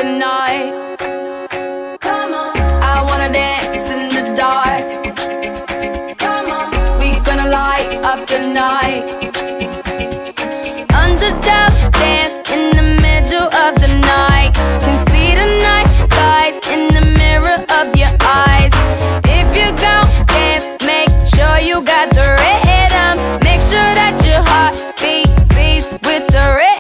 tonight. Come on, I wanna dance in the dark. Come on, we gonna light up the night. Under the